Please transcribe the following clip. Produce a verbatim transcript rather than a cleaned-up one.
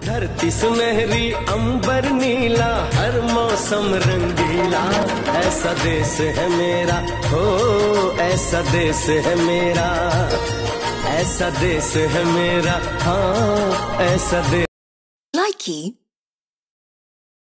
धरती सुनहरी अंबर नीला, हर मौसम रंगीला, ऐसा देश है मेरा, हो ऐसा देश है मेरा, ऐसा देश है मेरा, हाँ ऐसा देश। Likey